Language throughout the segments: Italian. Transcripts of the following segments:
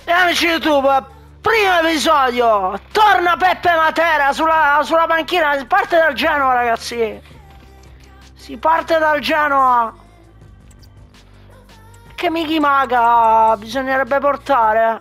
E amici YouTube, primo episodio, torna Peppe Matera sulla panchina, si parte dal Genoa ragazzi, si parte dal Genoa, che Miki Maga bisognerebbe portare.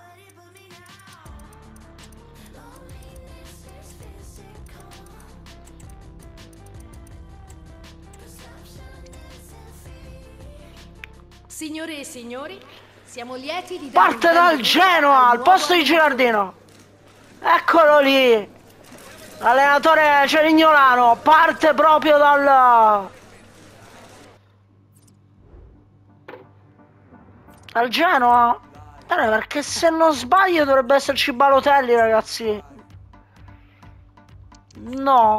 Signore e signori, siamo lieti di dare Parte dal Genoa al posto di Girardino. Eccolo lì. L'allenatore Cerignolano parte proprio dal Genoa. Perché se non sbaglio dovrebbe esserci Balotelli ragazzi. No.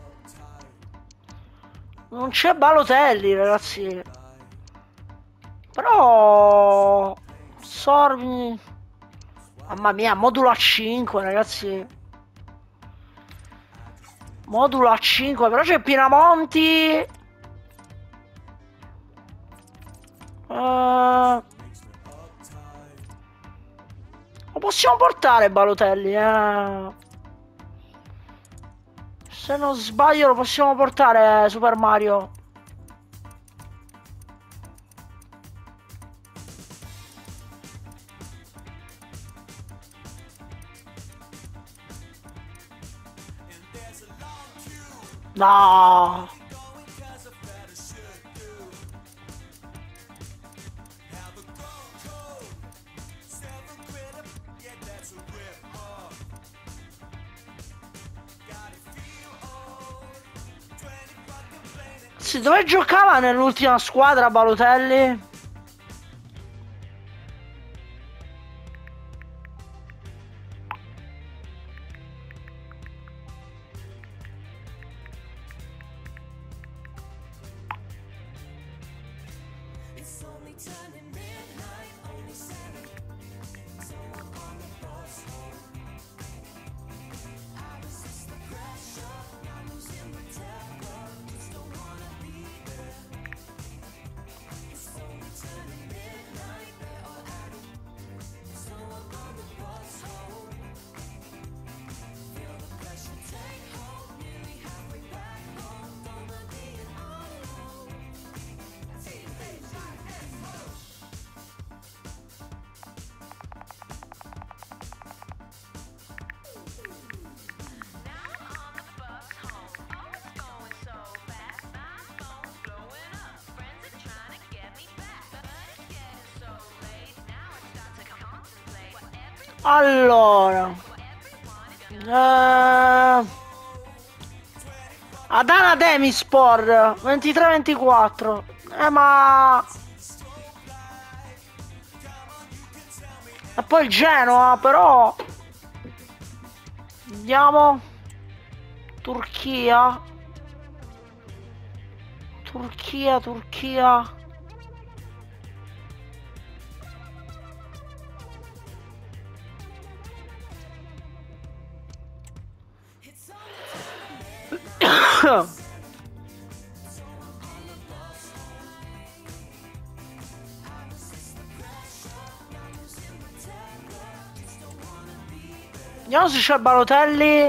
Non c'è Balotelli ragazzi. Però Sorbi, mamma mia, modulo A5 ragazzi, modulo A5, però c'è Pinamonti, lo possiamo portare Balotelli, se non sbaglio lo possiamo portare Super Mario. No! Sì, dove giocava nell'ultima squadra Balotelli? Allora, Adana Demispor 23-24. Ma e poi il Genoa, però andiamo. Turchia. Vediamo se c'è Balotelli.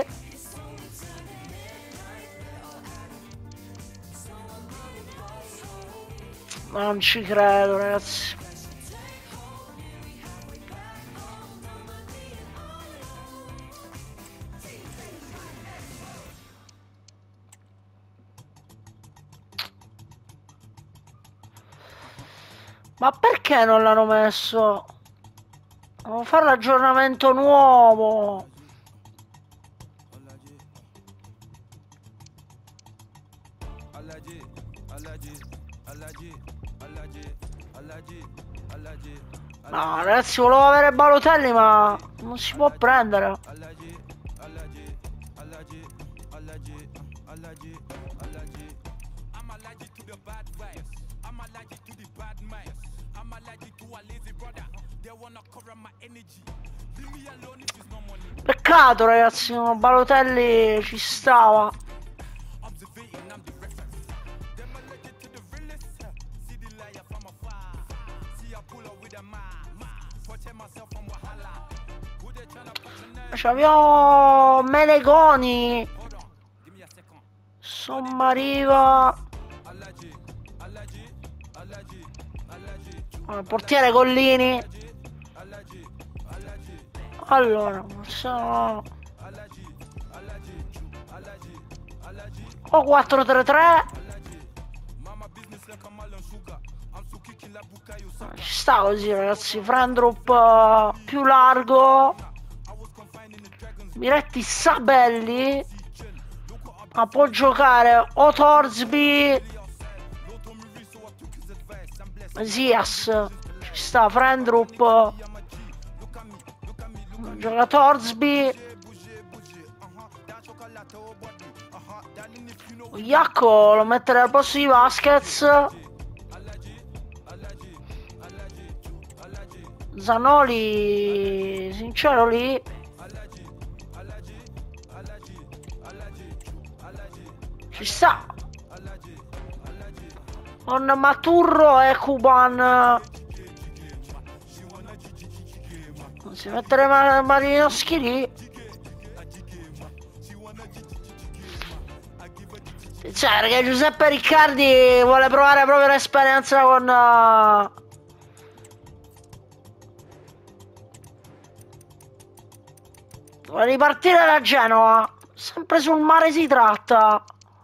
Ma non ci credo ragazzi. Ma perché non l'hanno messo? Devo fare l'aggiornamento nuovo. No ragazzi, volevo avere Balotelli ma non si può prendere. Peccato ragazzi, Balotelli ci stava. C'abbiamo Melegoni, Sommariva, portiere Collini. Allora, sono o 4-3-3. Ci sta così, ragazzi. Frendrup più largo, Miretti Sabelli, ma può giocare o Torsby, Zias. Ci sta Frendrup, gioca Torsby, Iacco lo mettere al posto di Vasquez, Zanoli sincero lì, ci sta con Maturro e Cuban. Si mettere Malinowski lì. Cioè, perché Giuseppe Riccardi vuole provare proprio l'esperienza con vuole ripartire da Genova. Sempre sul mare si tratta.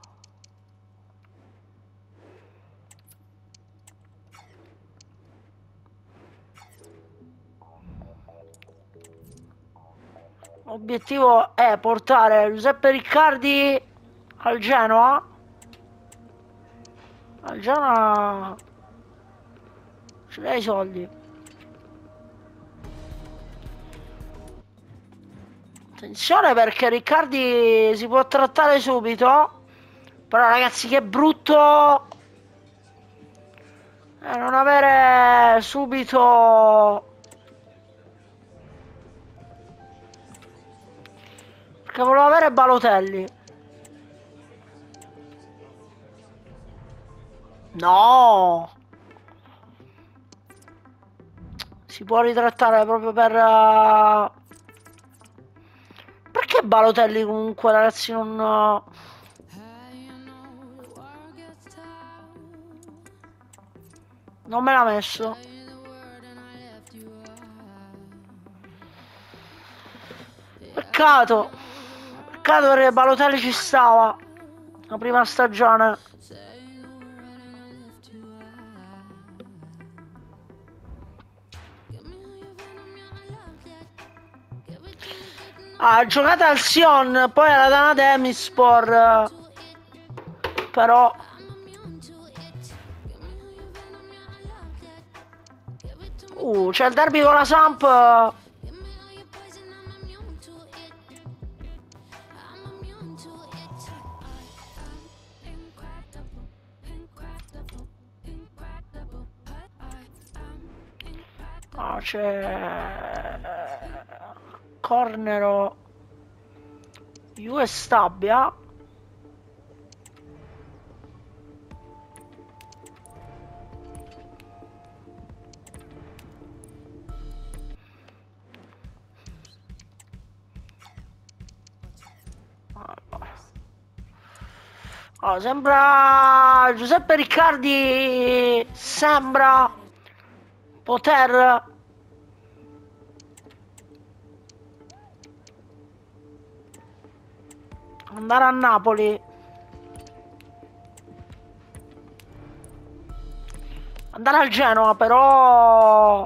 L'obiettivo è portare Giuseppe Riccardi al Genoa. Al Genoa ce l'hai i soldi. Attenzione perché Riccardi si può trattare subito. Però ragazzi, che brutto non avere subito, perché volevo avere Balotelli. No, si può ritrattare proprio per perché Balotelli comunque, ragazzi, non me l'ha messo. Peccato perché Balotelli ci stava la prima stagione. Ha giocato al Sion, poi alla Dana Demispor, però c'è il derby con la Samp. C'è Cornero, Juve Stabia. Sembra Giuseppe Riccardi, sembra poter andare a Napoli, andare al Genoa, però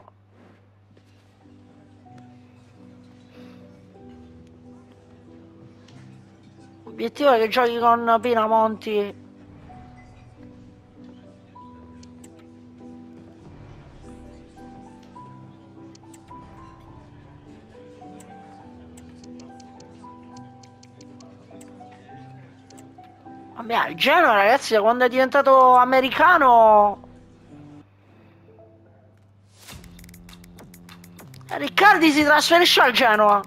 l'obiettivo è che giochi con Pinamonti. Vabbè, il Genoa, ragazzi, da quando è diventato americano, Riccardi si trasferisce al Genoa.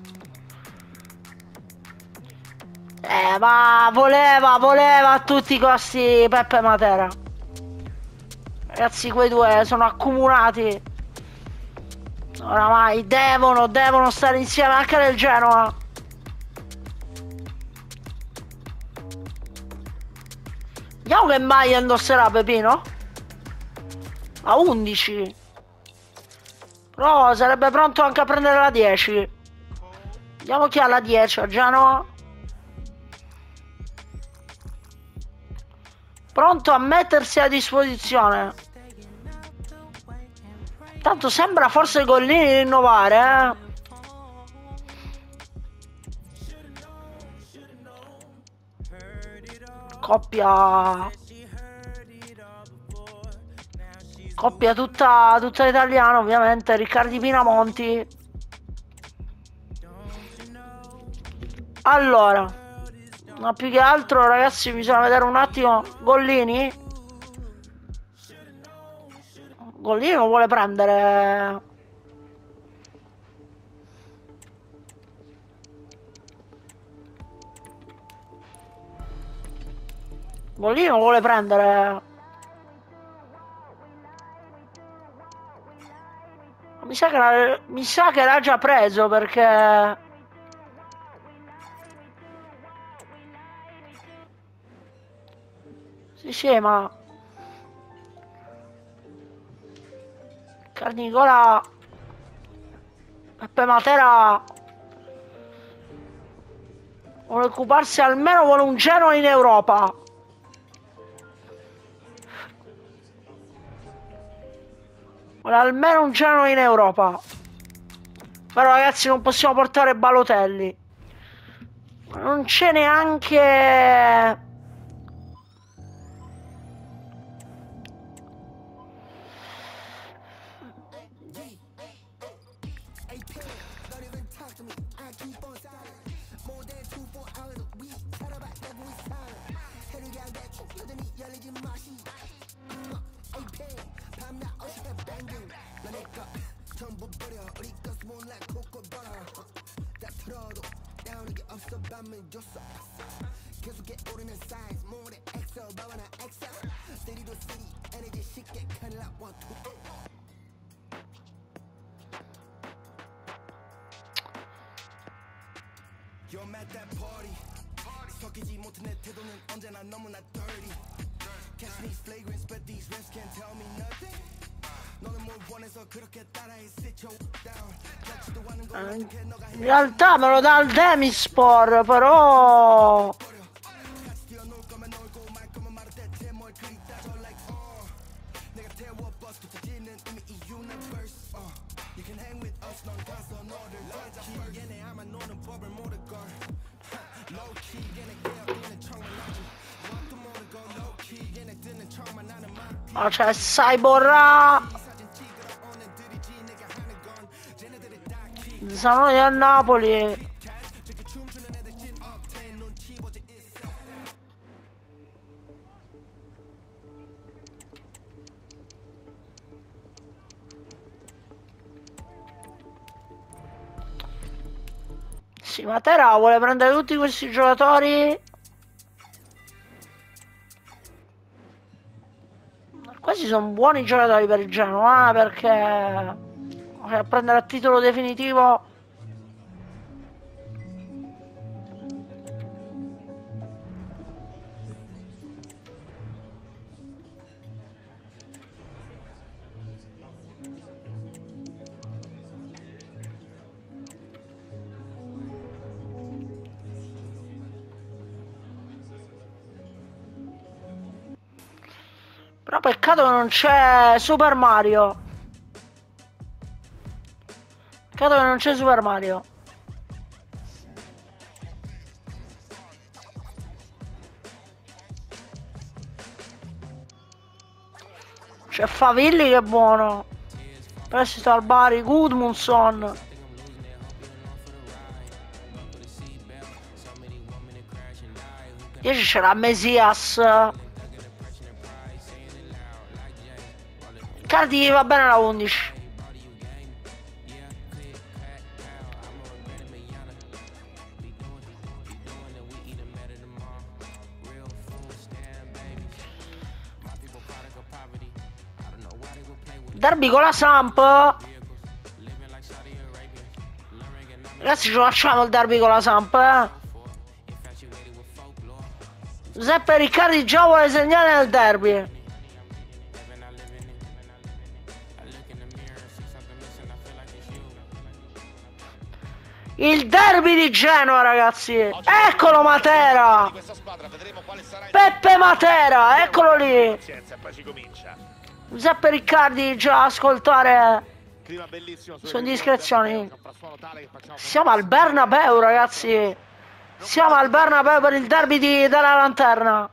Ma voleva a tutti i costi Peppe Matera. Ragazzi, quei due sono accomunati. Oramai devono stare insieme anche nel Genoa. Vediamo che maglia indosserà Pepino. A 11. Però sarebbe pronto anche a prendere la 10. Vediamo chi ha la 10 a Genoa. Pronto a mettersi a disposizione. Tanto sembra forse Gollini rinnovare, Coppia tutta italiana, ovviamente. Riccardi Pinamonti. Allora, ma più che altro, ragazzi, bisogna vedere un attimo. Gollini lo vuole prendere. Gollini lo vuole prendere. Mi sa che l'ha già preso, perché sì, ma Carnicola, Peppe Matera vuole occuparsi, almeno vuole un Genoa in Europa. Vuole almeno un Genoa in Europa. Però ragazzi, non possiamo portare Balotelli. Non c'è neanche... In realtà me lo dà il Demispor, però... Oh, c'è Saiborra, Zanoni a Napoli. Sì, Matera vuole prendere tutti questi giocatori. Questi sono buoni giocatori per il Genoa, perché a prendere a titolo definitivo. Però peccato che non c'è Super Mario. Peccato che non c'è Super Mario. C'è Favilli che è buono. Prestito al Bari, Gudmundsson. Dieci c'era Mesias. Cardi va bene la 11. Derby con la Samp. Ragazzi, ce lo facciamo il derby con la Samp, eh? Giuseppe Riccardi già vuole segnare nel derby. Il derby di Genova, ragazzi. Eccolo Matera. Peppe Matera, eccolo lì. Giuseppe Riccardi già a ascoltare su indiscrezioni. Siamo al Bernabeu, ragazzi. Siamo al Bernabeu per il derby della Lanterna.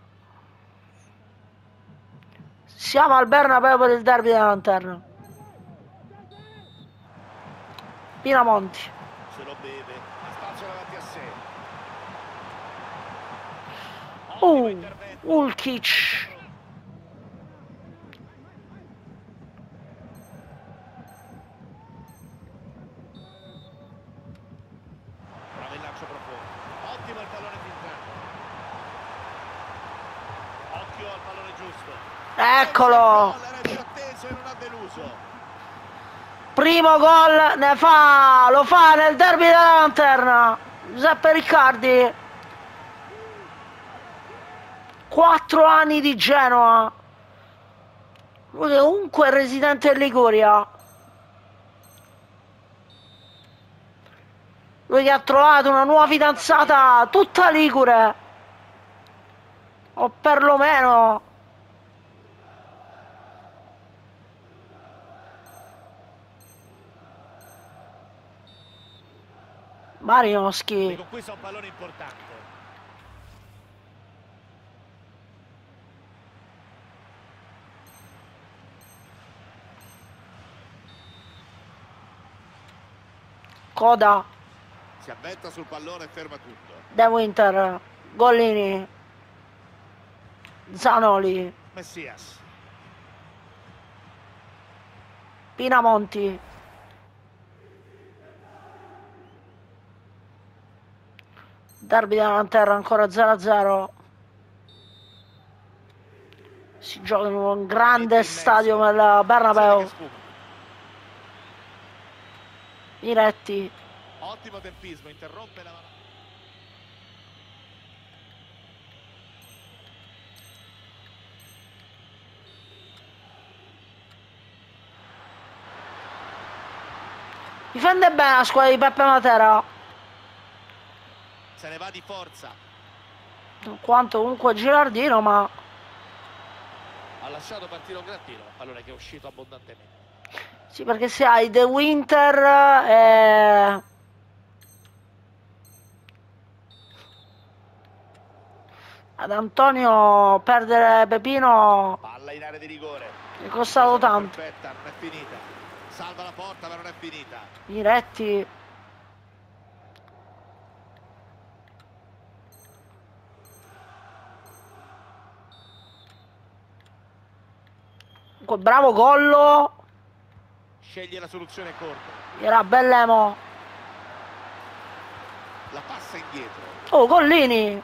Siamo al Bernabeu per il derby della Lanterna. Pinamonti. Se lo beve, ha spazio davanti a sé. Ulkic. Prova il lancio profondo. Ottimo il pallone filtrato. Occhio al pallone giusto. Eccolo. Era più atteso e non ha deluso. Primo gol ne fa, lo fa nel derby della Lanterna. Giuseppe Riccardi. 4 anni di Genova. Lui comunque è residente in Liguria. Lui che ha trovato una nuova fidanzata tutta ligure. O perlomeno Marinoschi. Riconquista un pallone importante. Coda. Si avventa sul pallone e ferma tutto. De Winter. Gollini. Zanoli. Messias. Pinamonti. Derby della Lanterna ancora 0-0. Si gioca in un grande stadio del Bernabeu. Miretti. Ottimo tempismo, interrompe la... Difende bene la squadra di Peppe Matera. Se ne va di forza. Quanto comunque Girardino, ma Ha lasciato partire un gran tiro. Pallone che è uscito abbondantemente. sì, perché se hai De Winter ad Antonio, perdere Pepino Palla in area di rigore. è costato tanto. Perfetta, non è finita. Salva la porta, ma non è finita. Miretti. Bravo Gollo. Sceglie la soluzione corta. Era Bellemo. La passa indietro. Oh, Gollini.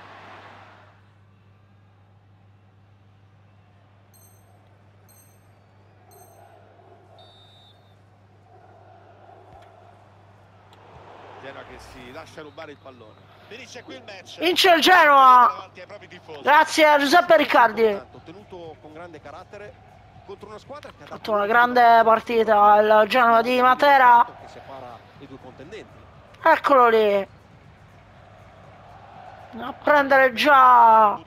Genoa che si lascia rubare il pallone. Finisce qui il match. Vince il Genoa. Davanti ai propri tifosi. Grazie a Giuseppe Riccardi. Ottenuto con grande carattere contro una squadra che ha Fatto una grande partita il Genoa di Matera. che separa i due contendenti. Eccolo lì. A prendere già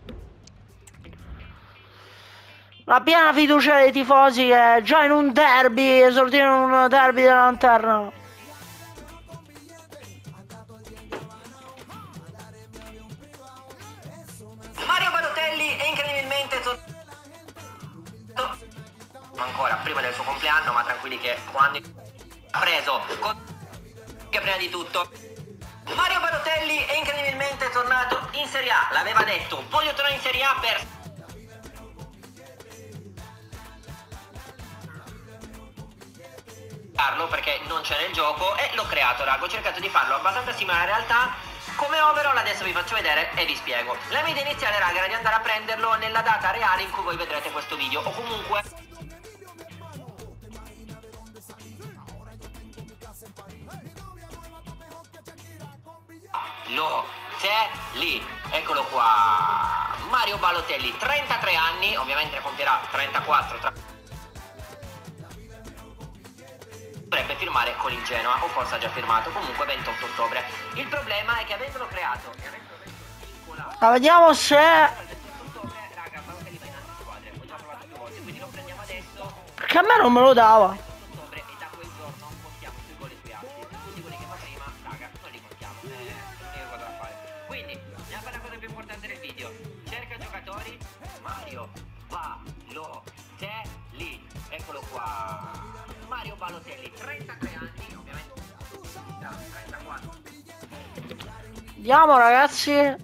la piena fiducia dei tifosi che già in un derby, esordino in un derby della Lanterna. Mario Balotelli è incredibilmente ancora prima del suo compleanno, ma tranquilli che quando ha preso che prima di tutto Mario Balotelli è incredibilmente tornato in Serie A. L'aveva detto, voglio tornare in Serie A per farlo perché non c'era il gioco e l'ho creato, raga. Ho cercato di farlo abbastanza simile alla realtà come overall. Adesso vi faccio vedere e vi spiego. La mia idea iniziale, raga, era di andare a prenderlo nella data reale in cui voi vedrete questo video, o comunque Balotelli, eccolo qua, Mario Balotelli, 33 anni, ovviamente compierà 34 dovrebbe firmare con il Genoa, o forse ha già firmato, comunque 28 ottobre. Il problema è che avendolo creato e avendolo vincolato, Ma vediamo se... il 28 ottobre, raga, Balotelli va in altre squadre, ho già provato più volte, quindi lo prendiamo adesso, Perché a me non me lo dava. ottobre, e da quel giorno contiamo sui gol e sui assi, tutti quelli che fa prima, raga, non li contiamo, l'unica cosa da fare. Quindi, andiamo a fare la cosa più importante del video, cerca giocatori, Mario Balotelli, eccolo qua, Mario Balotelli, 33 anni, ovviamente, 34. Vediamo ragazzi.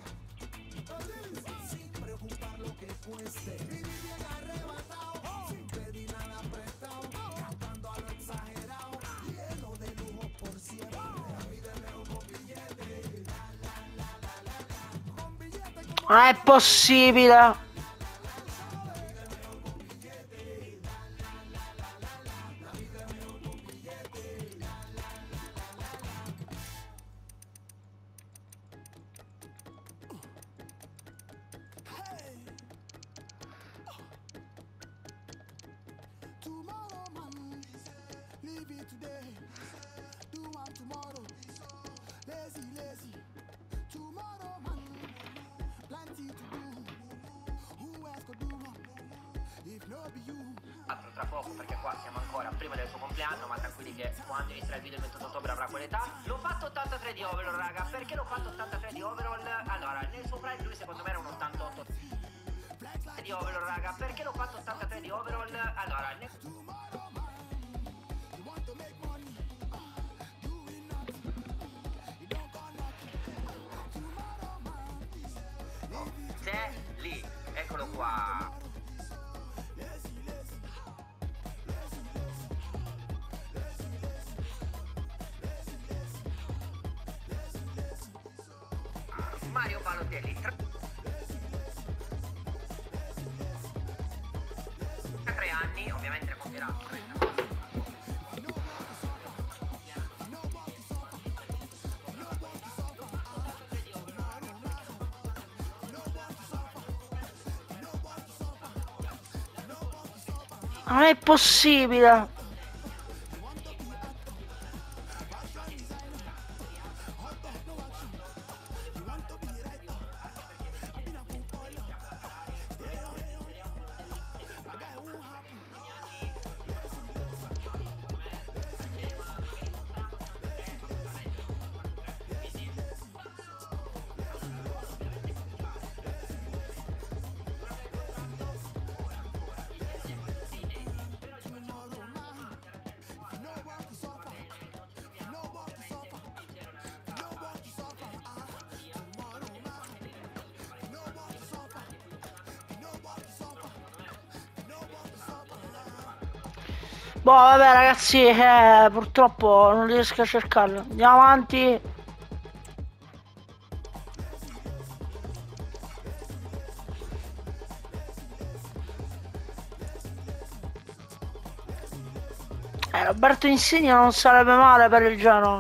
Non è possibile. Tra poco, perché qua siamo ancora prima del suo compleanno, ma tranquilli che quando inizierà il video il 28 ottobre avrà quell'età. L'ho fatto 83 di overall, raga. Perché l'ho fatto 83 di overall? Allora, nel suo prime lui secondo me era un 88 di overall, raga. Perché l'ho fatto 83 di overall? Allora, lì, eccolo qua. Mario Balotelli, 33 anni, ovviamente compierà 34. Non è possibile. Boh, vabbè ragazzi, purtroppo non riesco a cercarlo. Andiamo avanti. Roberto Insigne non sarebbe male per il Genoa.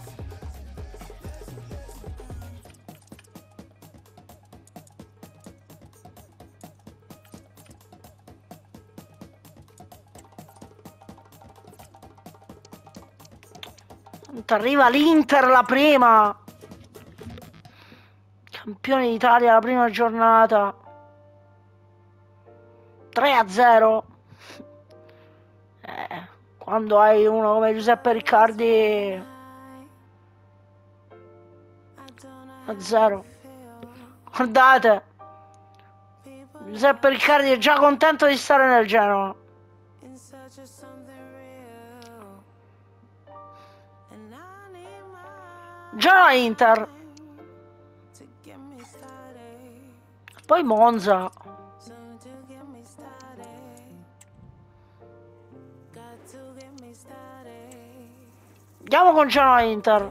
Arriva l'Inter la prima, campione d'Italia la prima giornata, 3-0. Quando hai uno come Giuseppe Riccardi, 1-0. Guardate, Giuseppe Riccardi è già contento di stare nel Genoa. Genoa Inter, poi Monza. Andiamo con Genoa Inter.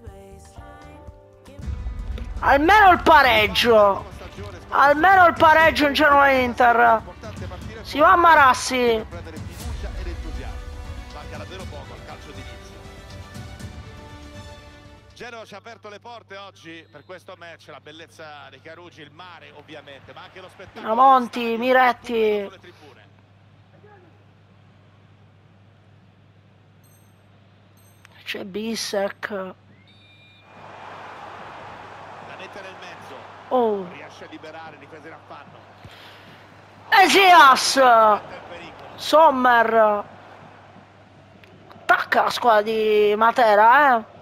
Almeno il pareggio. Almeno il pareggio in Genoa Inter. Si va a Marassi. Prendere fiducia ed entusiasmo. Manca davvero poco al calcio d'inizio. Genova ci ha aperto le porte oggi per questo match, la bellezza dei Carugi, il mare ovviamente, ma anche lo spettacolo. Monti, Miretti. sulle tribune. C'è Bissek. La mette nel mezzo. Oh. Riesce a liberare, difesa in affanno. Esias. Mette il pericolo. Sommer. Attacca la squadra di Matera, eh.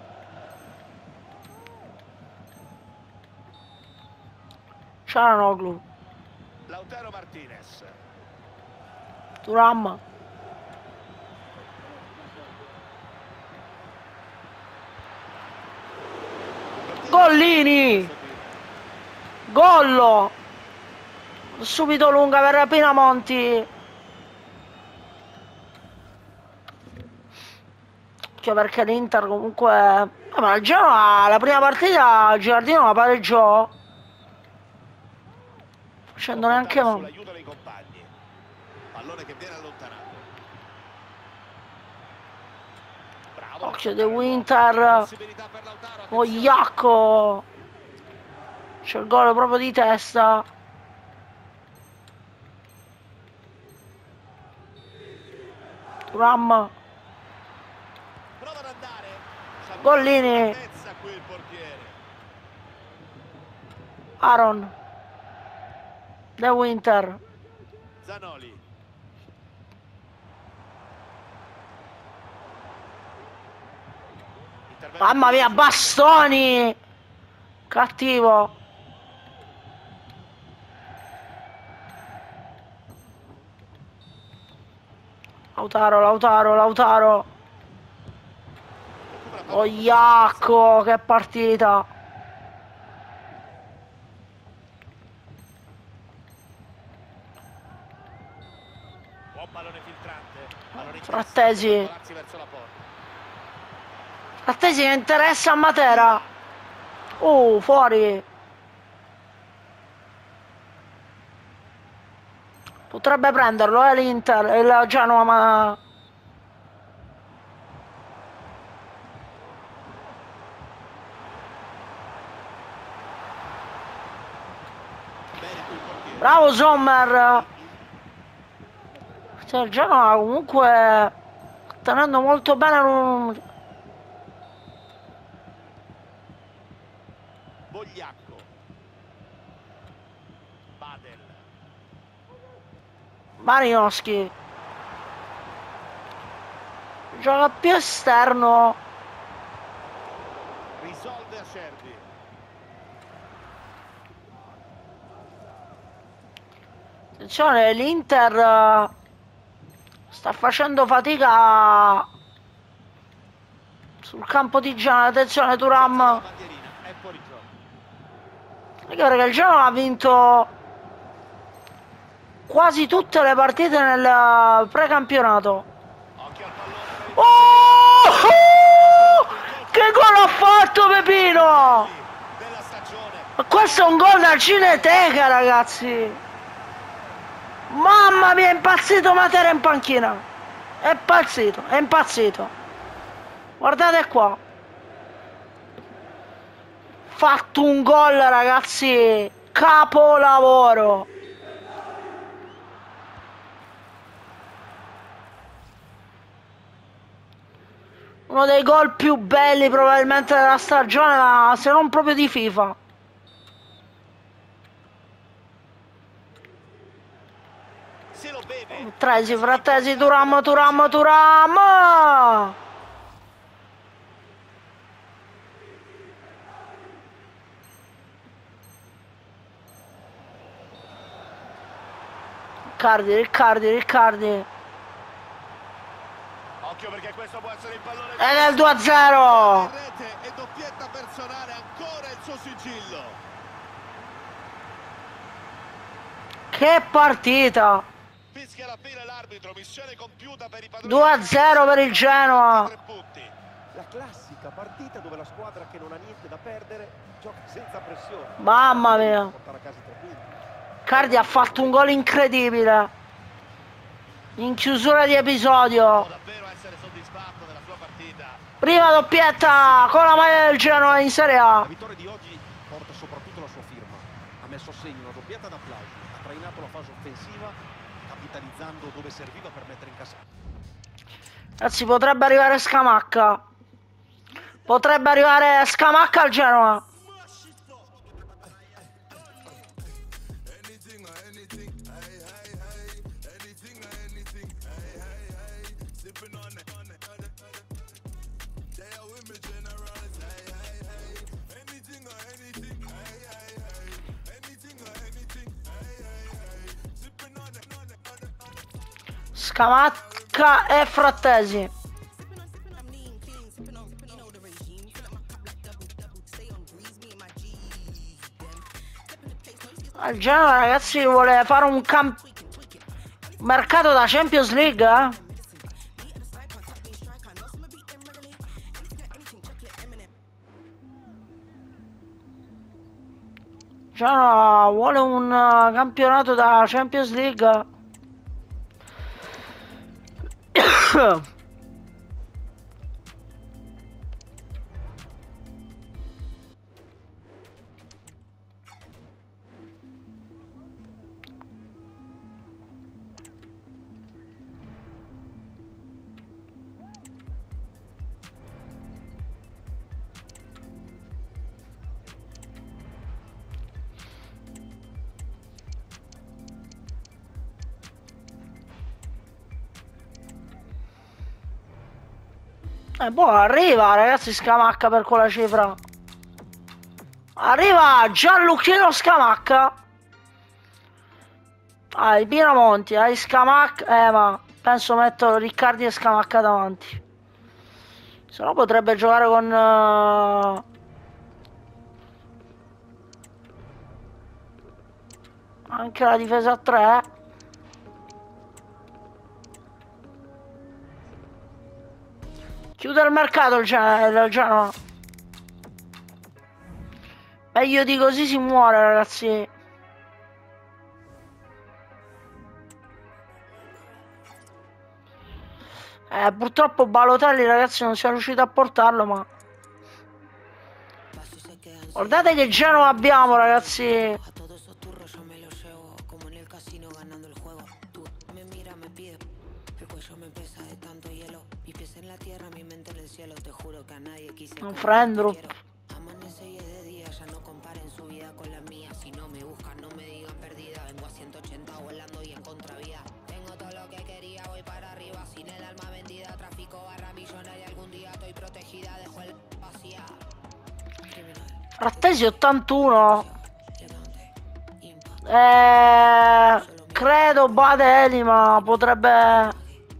Cialanoglu. Lautaro Martinez. Thuram. Gollini. Gollo. Subito lunga per Pinamonti. Cioè perché l'Inter comunque... ma il Genoa la prima partita Giardino la pareggiò. Facendo neanche male. Sull'aiuto dei compagni. Pallone che viene allontanato. Bravo. Occhio De Winter. Possibilità per Lautaro. Ogliacco. C'è il gol proprio di testa. Thuram. Prova ad andare. Gollini. Qui il portiere. Aaron. De Winter. Zanoli. Mamma mia, Bastoni. Cattivo. Lautaro. Ogliacco, che partita. Buon pallone filtrante. Frattesi. Frattesi che interessa a Matera. Fuori. Potrebbe prenderlo, l'Inter, il Genoa, ma... Bravo Sommer. Cioè, il Genoa comunque tenendo molto bene Bogliacco. Badel. Malinowski. Gioca più esterno. Risolve Acerbi. Attenzione, l'Inter sta facendo fatica sul campo di Genoa. Attenzione, Thuram. È fuori gioco. Perché il Genoa ha vinto quasi tutte le partite nel precampionato. Occhio al pallone. Che gol ha fatto Pepino! Della stagione. Ma questo è un gol da Cineteca, ragazzi! Mamma mia, è impazzito Matera in panchina! È impazzito! Guardate qua! Fatto un gol, ragazzi! Capolavoro! Uno dei gol più belli probabilmente della stagione, ma se non proprio di FIFA. Se lo beve. Frattesi, Thuram. Riccardi. Occhio perché questo può essere il pallone. Ed è il 2-0. Rete e doppietta personale, ancora il suo sigillo. Che partita. Fischia la fine l'arbitro, missione compiuta per i padroni. 2-0 per il Genoa. 3 punti. La classica partita dove la squadra che non ha niente da perdere gioca senza pressione. Mamma mia. Portare a casa i 3 punti. Cardi ha fatto un gol incredibile. In chiusura di episodio. Può davvero essere soddisfatto della sua partita. Prima doppietta con la maglia del Genoa in Serie A. La vittoria di oggi porta soprattutto la sua firma. Ha messo a segno una doppietta d'applausi, ha trainato la fase offensiva, capitalizzando dove serviva per mettere in cassa. Ragazzi, potrebbe arrivare Scamacca. Potrebbe arrivare Scamacca al Genoa. Scamacca e Frattesi. Il Genoa, ragazzi, vuole fare un mercato da Champions League, eh? Genoa vuole un campionato da Champions League. Boh, arriva, ragazzi, Scamacca per quella cifra. Arriva Gianluchino Scamacca. Hai Pinamonti, hai Scamacca. Ma penso metto Riccardi e Scamacca davanti. Se no potrebbe giocare con anche la difesa a 3. Chiude il mercato il Genoa. Meglio di così si muore, ragazzi. Purtroppo Balotelli, ragazzi, non siamo riusciti a portarlo, ma guardate che Genoa abbiamo, ragazzi. Un Frendrup. Frattesi 81. Credo Badeli, ma potrebbe.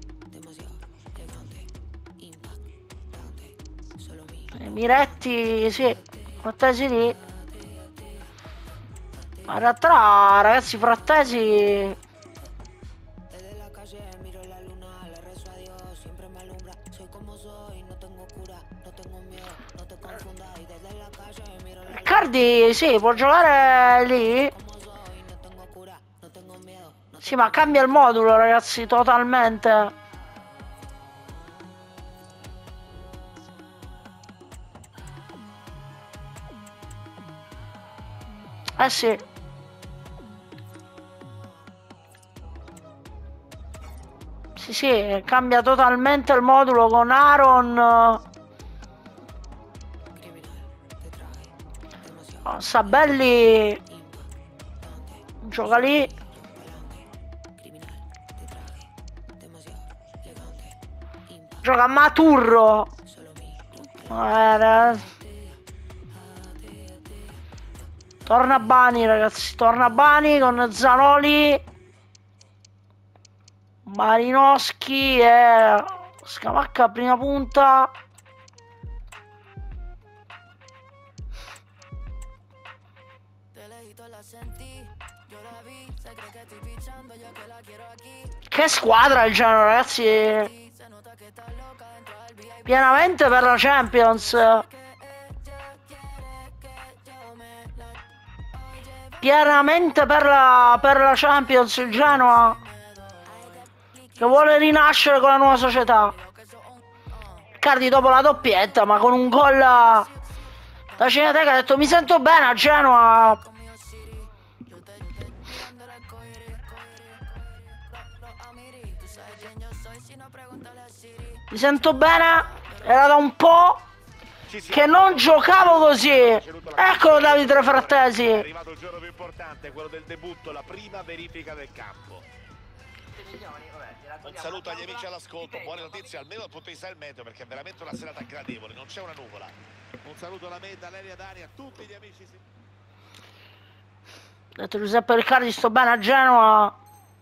Miretti, sì, Frattesi lì. Ma in realtà, ragazzi, Frattesi. Riccardi, sì, può giocare lì. Sì, ma cambia il modulo, ragazzi, totalmente. Sì. Sì, cambia totalmente il modulo con Aaron. Sabelli gioca lì. Gioca Maturro. Torna Bani, ragazzi, torna Bani con Zanoli, Malinowski e Scamacca prima punta. Che squadra il Genoa, ragazzi, pienamente per la Champions. Pienamente per la Champions il Genoa, che vuole rinascere con la nuova società. Riccardi dopo la doppietta, ma con un gol da Cineteca ha detto mi sento bene a Genoa. Mi sento bene, era da un po' che non giocavo così. Eccolo Davide Frattesi. È arrivato il giorno più importante, quello del debutto, la prima verifica del campo. Un saluto agli amici all'ascolto, buone notizie almeno dal punto di vista del meteo, perché è veramente una serata gradevole, non c'è una nuvola. Un saluto alla Meda, Leria Dani, a tutti gli amici. Ha detto Giuseppe Riccardi, sto bene a Genoa.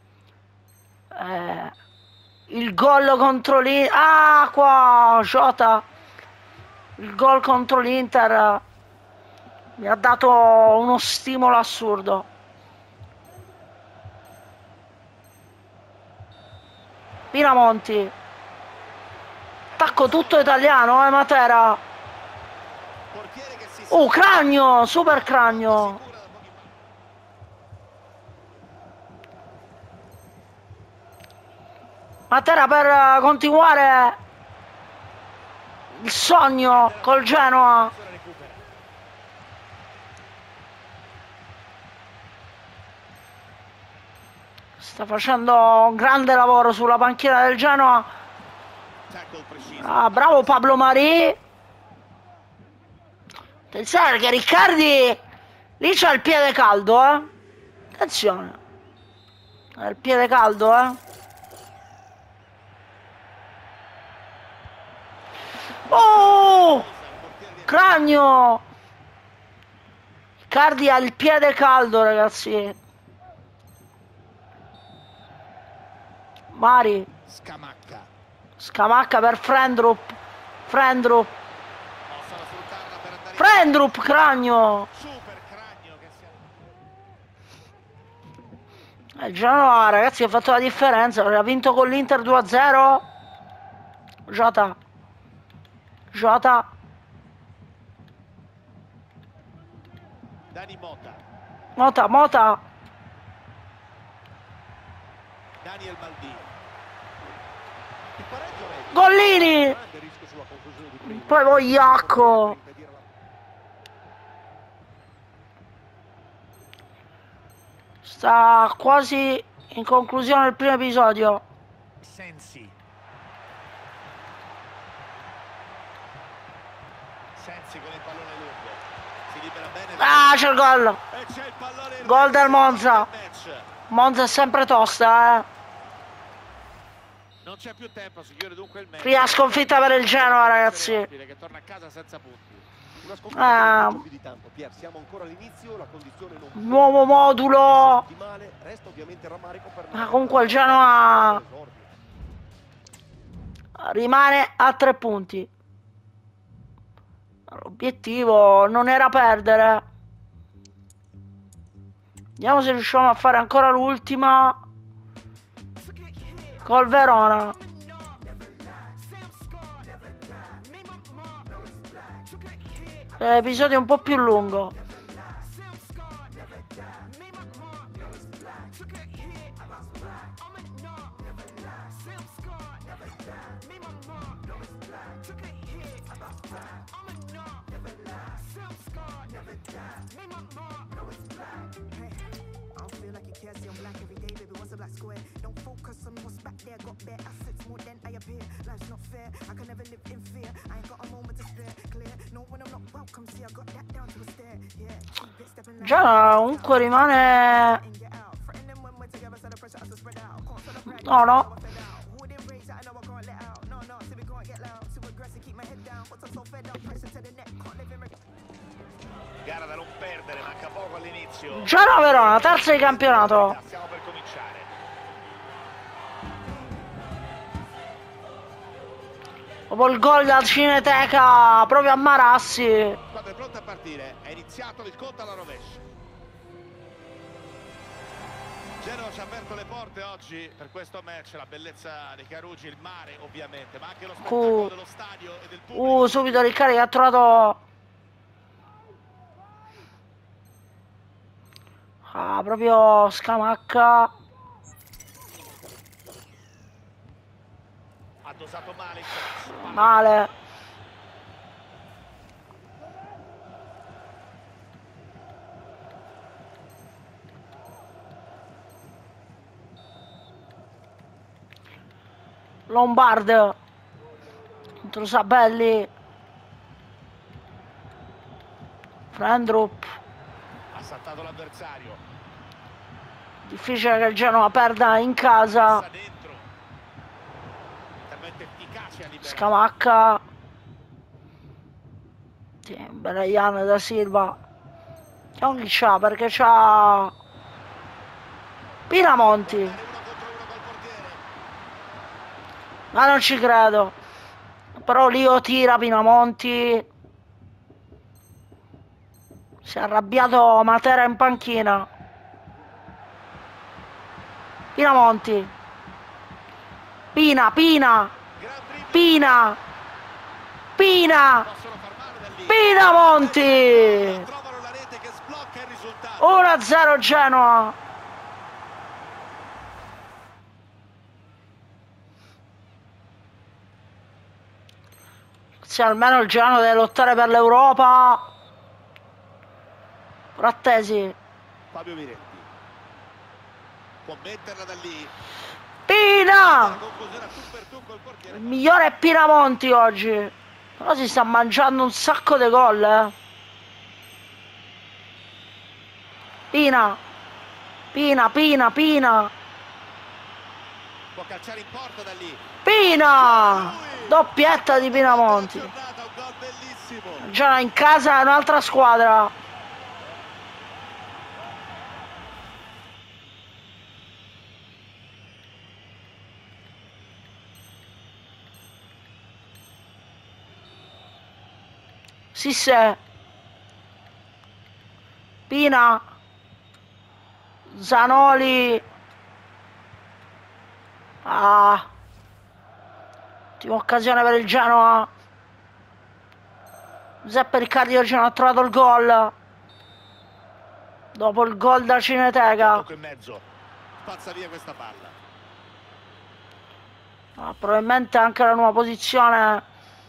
Il gol contro l'Inter. Ah, qua Jota. Il gol contro l'Inter mi ha dato uno stimolo assurdo. Pinamonti. Attacco tutto italiano, Matera. Cragno, super Cragno. Matera per continuare il sogno col Genoa. Sta facendo un grande lavoro sulla panchina del Genoa. Ah, bravo Pablo Mari. Attenzione che Riccardi lì c'ha il piede caldo, attenzione. Ha il piede caldo, Oh! Cragno! Riccardi ha il piede caldo, ragazzi. Mari. Scamacca per Frendrup. Frendrup, Cragno. Il Genoa, ragazzi, ha fatto la differenza. Ha vinto con l'Inter 2-0. Jota. Dani Mota. Daniel Maldini. Gollini. Poi Vogliacco. Sta quasi in conclusione il primo episodio. Sensi con il pallone lungo. Si libera bene. Ah, c'è il gol. E c'è il pallone. Gol del Monza. Monza è sempre tosta, Non c'è più tempo, si chiude dunque il match. Prima sconfitta per il Genoa, ragazzi. Che torna a casa senza punti. Una sconfitta più di tanto, Pier, siamo ancora all'inizio, la condizione non nuovo modulo. Resta ovviamente il rammarico per Comunque il Genoa rimane a 3 punti. L'obiettivo non era perdere. Vediamo se riusciamo a fare ancora l'ultima col Verona. L'episodio è un po' più lungo. Già comunque rimane. No. Gara da non perdere, manca poco all'inizio. Genoa Verona, terza di campionato. Stiamo per cominciare. Dopo il gol da Cineteca, proprio a Marassi. Quando è pronto a partire, è iniziato il conto alla rovescia. Genoa ci ha aperto le porte oggi per questo match, la bellezza dei Carugi, il mare ovviamente, ma anche lo spettacolo dello stadio e del pubblico. Subito Riccardi che ha trovato. Proprio Scamacca. dosato male il cross. Male. Lombard contro Sabelli. Frendrup. Ha saltato l'avversario. Difficile che il Genoa perda in casa. Passa dentro. Intervento efficace a liberare. Scamacca. Sì, Benagliano da Silva. Vediamo chi c'ha, perché c'ha Pinamonti. Uno contro uno col portiere. Ma non ci credo. Però Lio tira Pinamonti. Si è arrabbiato Matera in panchina. Pinamonti. Pina. Gran dribbling. Pina. Possono far male da lì. Pinamonti. Trovano la rete che sblocca il risultato. 1-0 Genoa. Sì, almeno il Genoa deve lottare per l'Europa. Frattesi. Fabio Miretti. Può metterla da lì. La Pina. conclusione a tu per tu col portiere. Il migliore è Pinamonti oggi. Però si sta mangiando un sacco di gol, Pina. Può calciare in porta da lì. Pina. Doppietta di Pinamonti. Giornata, un gol bellissimo. Già in casa è un'altra squadra. Sisse. Pina. Zanoli. Ultima occasione per il Genoa. Giuseppe Riccardi oggi non ha trovato il gol. Dopo il gol da Cineteca. Tocco in mezzo. Spazza via questa palla. Probabilmente anche la nuova posizione.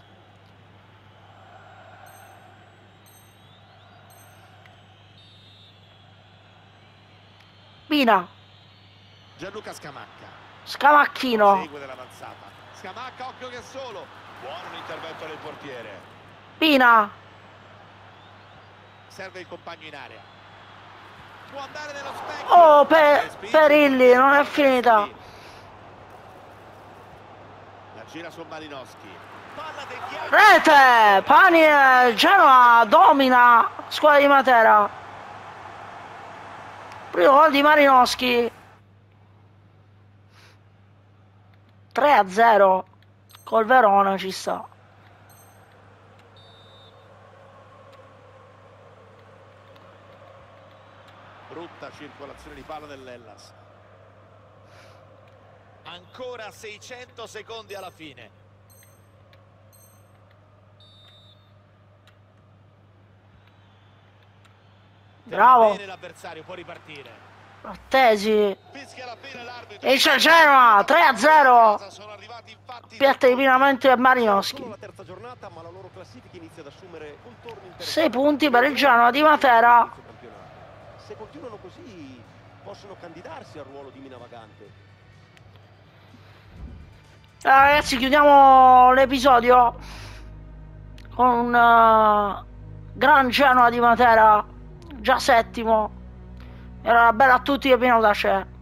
Pina. Gianluca Scamacca. Scamacchino. Segue dell'avanzata. Scamacca, occhio che è solo. Buono l'intervento del portiere. Pina. Serve il compagno in area. Può andare nello specchio. Oh, Perilli, non è finita. La gira su Malinowski. Palla deviata. Rete. Pani Genoa domina squadra di Matera. Primo gol di Malinowski. 3-0 col Verona ci sta. Brutta circolazione di palla dell'Hellas. Ancora 600 secondi alla fine. Bravo. Bene l'avversario, può ripartire. Frattesi. Fischia la fine l'arbitro. E c'è Genoa 3-0. Sono arrivati infatti Piatta di Pinamento e Malinowski. Solo la terza giornata, ma la loro classifica inizia ad assumere un torno interessante. 6 punti per il Genoa di Matera. Se continuano così possono candidarsi al ruolo di minavagante. Ragazzi, chiudiamo l'episodio con un gran Genoa di Matera, già settimo. Era bella a tutti e pieno da c'è.